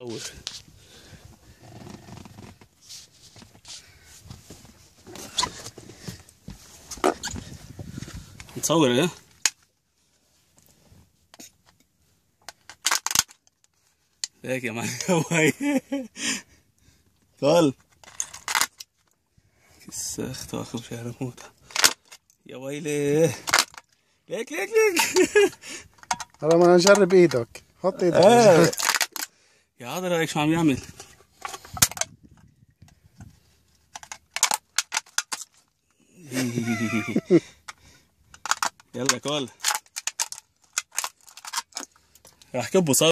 نصور ايه؟ ليك يا معلم هواي قال كسخت واخر شهر موت يا ويلي. ليك هلا ما نجرب ايدك، حط ايدك. يا هذا رايك شو عم يعمل. يلا كول راح كبه صار.